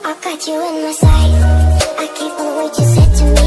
I got you in my sight. I can't believe what you said to me.